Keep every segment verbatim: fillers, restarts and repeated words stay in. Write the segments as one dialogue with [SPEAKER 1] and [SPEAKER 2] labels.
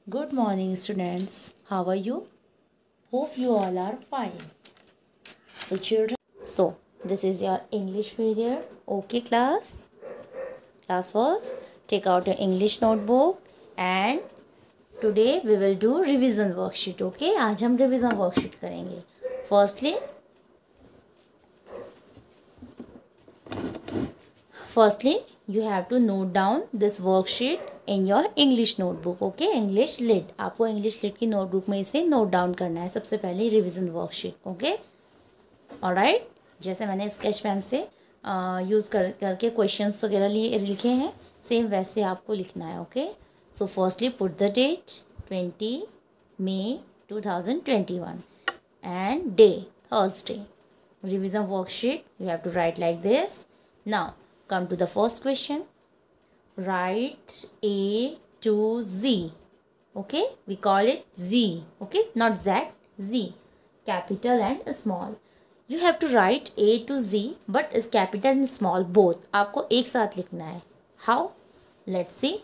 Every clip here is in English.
[SPEAKER 1] Good morning, students. How are you? Hope you all are fine. So, children, so this is your English period. Okay, class? Class first, take out your English notebook and today we will do revision worksheet. Okay, आज हम revision worksheet करेंगे. Firstly, firstly, you have to note down this worksheet in your English notebook. Okay, English lit आपको English lit की notebook में इसे note down करना है. सबसे पहले रिवीजन वर्कशीट. Okay, alright. जैसे मैंने स्केच पेन से यूज़ कर करके क्वेश्चंस वगैरह लिए लिखे हैं, सेम वैसे आपको लिखना है. Okay, so firstly put the date twenty May two thousand twenty one and day Thursday. Revision worksheet you have to write like this. Now come to the first question. Write A to Z. Okay, we call it Z. Okay, not Z, Z. Capital and small. You have to write A to Z, but is capital and small both. आपको एक साथ लिखना है. How? Let's see.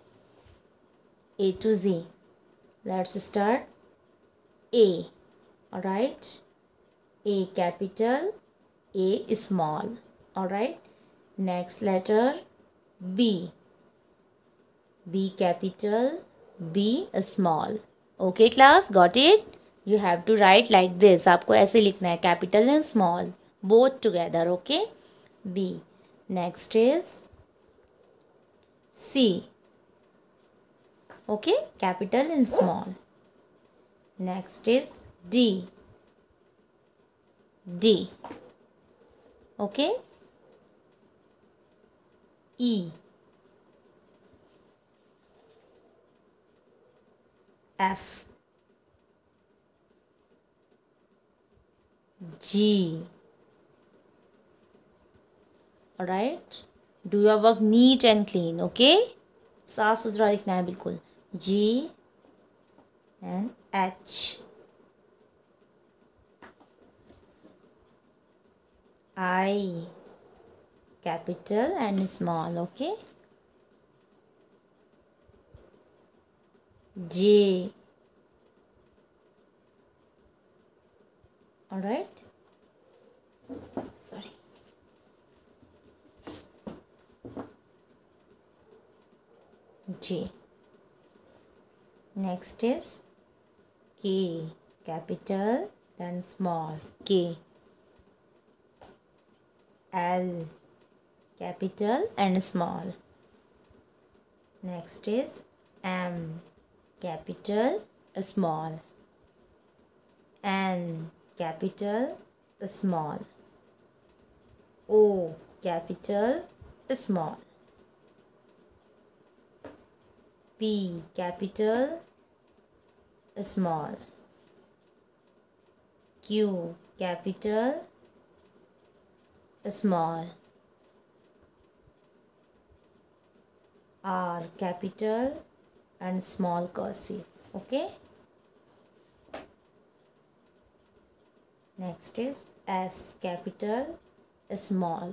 [SPEAKER 1] A to Z. Let's start. A. Alright. A capital. A small. Alright. Next letter B. B capital, B small. Okay class, got it? You have to write like this. आपको ऐसे लिखना है, capital and small both together. Okay, B. Next is C. Okay, capital and small. Next is D. D. Okay. E. F. G. Alright. Do your work neat and clean. Okay. साफ सुथरा लिखना है बिल्कुल. G and H. I. Capital and small. Okay. J. All right. Sorry. J. Next is K. Capital then small. K. L. Capital and small. Next is M. Capital small. N. Capital small. O. Capital small. P. Capital small. Q. Capital small. R. Capital and small cursive. Okay. Next is S. Capital small.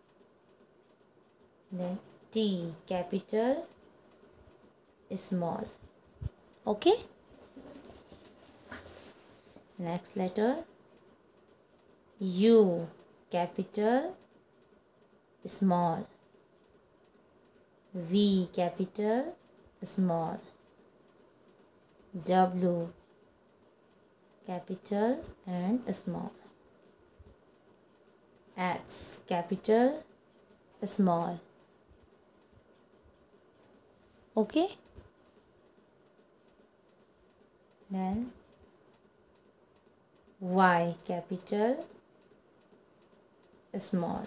[SPEAKER 1] Then T. Capital small. Okay. Next letter U. Capital small. V. Capital small. W. Capital and small. X. Capital small. Okay. Then Y. Capital small.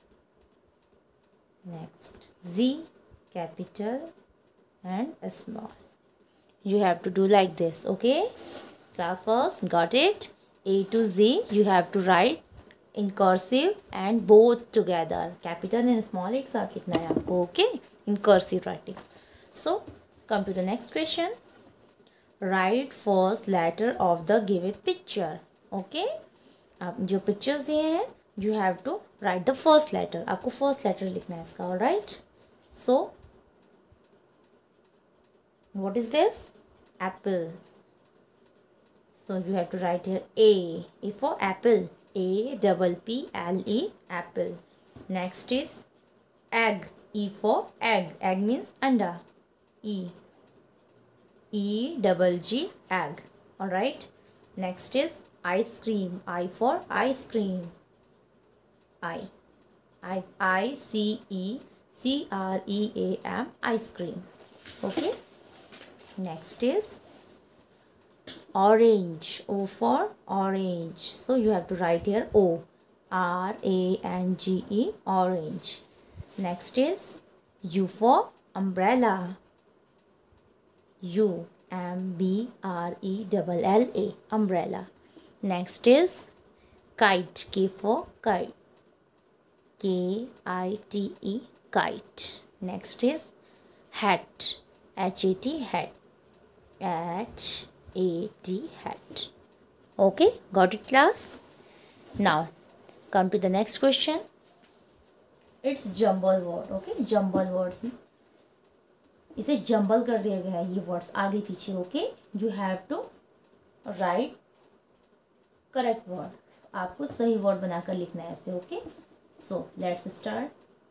[SPEAKER 1] Next Z. Capital and small. You have to do like this. Okay, class first, got it? A to Z you have to write in cursive and both together. Capital and small एक साथ लिखना है आपको. Okay, in cursive writing. So come to the next question. Write first letter of the given picture. Okay, आप जो pictures दिए हैं you have to write the first letter. आपको first letter लिखना है इसका. Alright. So what is this? apple. So you have to write here A. A for apple. A double P L E, apple. Next is egg. E for egg. Egg means anda. E. E double G, egg. Alright. Next is ice cream. I for ice cream. I. I. I C E C R E A M, ice cream. Okay. Next is orange. O for orange. So you have to write here O. R A N G E, orange. Next is U for umbrella. U M B R E L L A, umbrella. Next is kite. K for kite. K I T E, kite. Next is hat. H A T, hat. H A T, hat. Okay, got it class? Now come to the next question. It's jumble word. Okay, jumble words. इसे jumble कर दिया गया है ये words आगे पीछे. Okay, you have to write correct word. आपको सही वर्ड बनाकर लिखना है ऐसे. Okay, so let's start.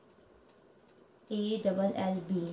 [SPEAKER 1] A double L B,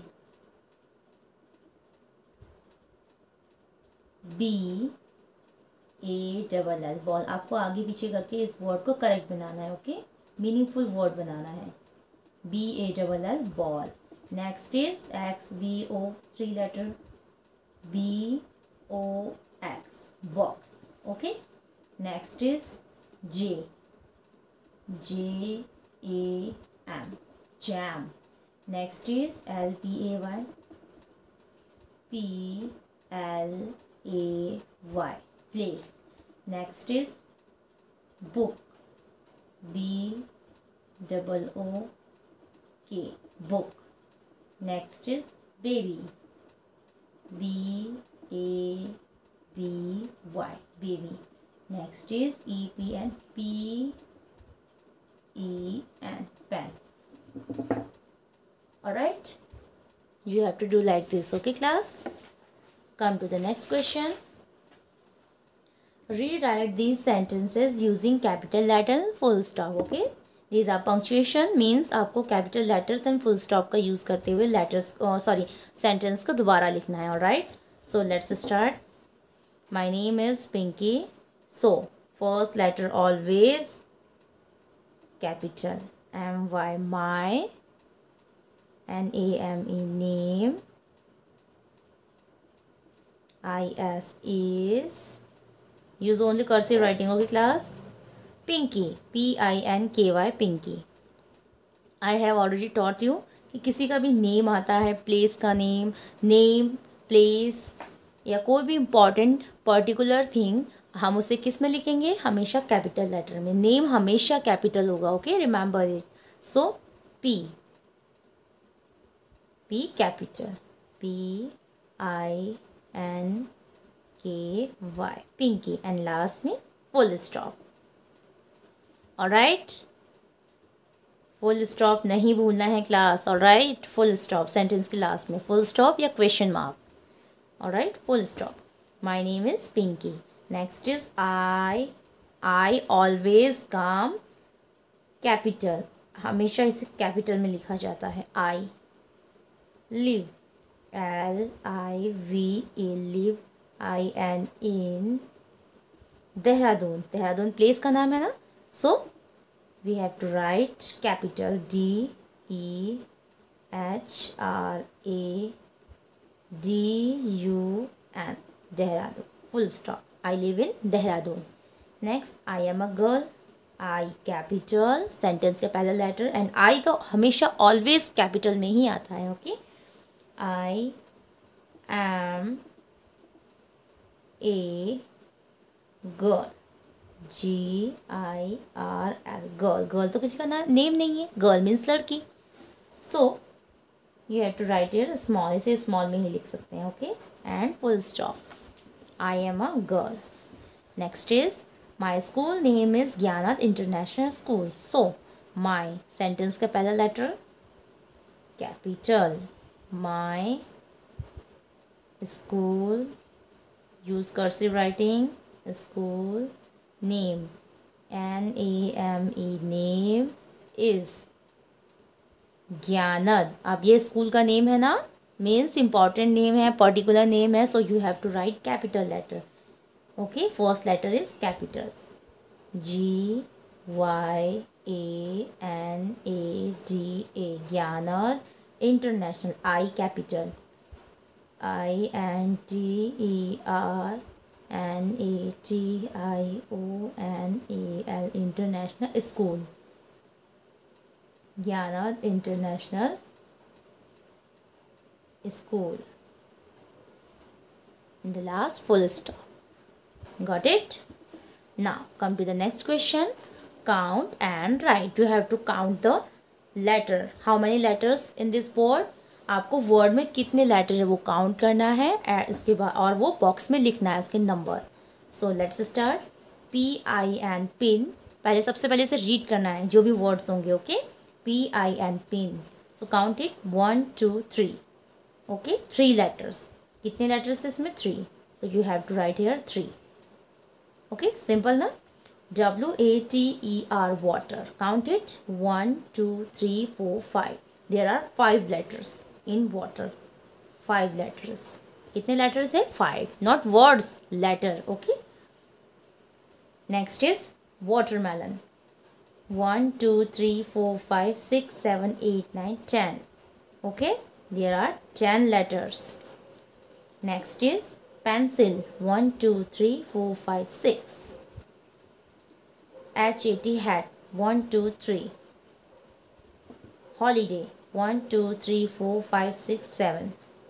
[SPEAKER 1] B A double L, ball. आपको आगे पीछे करके इस वर्ड को करेक्ट बनाना है. ओके, मीनिंगफुल वर्ड बनाना है. B A double L, ball. Next is X, B, O, three letter. B, O, X, box. Okay. Next is J, J, A, M, jam. Next is L, P, A, Y, P, L, A, Y, play. Next is book, B, double O, K, book. Next is baby, B A B Y, baby. Next is E P N, P E N, pen. Alright, you have to do like this. Okay class, come to the next question. Rewrite these sentences using capital letter and full stop. Okay, these are punctuation, means आपको capital letters and full stop का use करते हुए letters sorry sentence को दोबारा लिखना है. alright, so let's start. My name is Pinky. So first letter always capital. M Y, my. N A M E, name. I S is, use only cursive writing. Okay class. Pinky, P I N K Y, Pinky. I have already taught you कि किसी का भी name आता है, place का name, name place या कोई भी इम्पॉर्टेंट पर्टिकुलर थिंग, हम उसे किस में लिखेंगे? हमेशा कैपिटल लेटर में. नेम हमेशा कैपिटल होगा. Okay, remember it. So P, P capital, P I N K Y, Pinky. And last में full stop. All right, full stop नहीं भूलना है class. All right, full stop sentence के लास्ट में फुल स्टॉप या question mark. All right, full stop. My name is Pinky. Next is I. I always come capital, हमेशा इसे capital में लिखा जाता है. आई. Live, L I V E, live. I N in. Dehradun, Dehradun place का नाम है ना. So we have to write capital D E H R A D U N, Dehradun, full stop. I live in Dehradun. Next, I am a girl. I capital, sentence का पहला letter, and I तो हमेशा always capital में ही आता है. Okay, I am a girl. G I R L, girl. Girl तो किसी का नाम नेम नहीं है. गर्ल मीन्स लड़की. So you have to write here small, इसे स्मॉल में ही लिख सकते हैं. Okay, and full stop. I am a girl. Next is my school name is Gyanada international school. So my sentence का पहला letter capital. My school use cursive writing. School name, N A M E, name is Gyanada. अब ये school का name है ना, means important name है, particular name है, so you have to write capital letter. Okay, first letter is capital. G Y A N A D A, Gyanada international. I capital, I N T E R N A T I O N A L, international school. Gyanada international school. In the last, full stop. Got it? Now come to the next question. Count and write. You have to count the letter. How many letters in this word? आपको word में कितने letter है वो count करना है, इसके बाद और वो बॉक्स में लिखना है उसके number. So let's start. P I N, pin. पहले सबसे पहले से रीड करना है जो भी वर्ड्स होंगे. Okay, P I N, pin. So count it. One two three. Okay, three letters. कितने लेटर्स है इसमें? Three. So you have to write here three. Okay, simple ना. W A T E R, water. Count it. One two three four five. There are five letters in water. Five letters. कितने letters है? Five. Not words, letter. Okay. Next is watermelon. One two three four five six seven eight nine ten. Okay, there are ten letters. Next is pencil. one two three four five six. H A T, hat. one two three. Holiday. one two three four five six seven.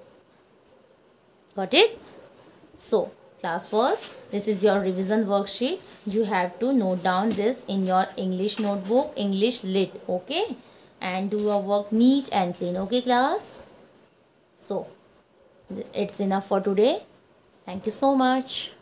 [SPEAKER 1] Got it? So class first, this is your revision worksheet. You have to note down this in your English notebook, English lit. Okay, and do your work neat and clean. Okay class? So it's enough for today. Thank you so much.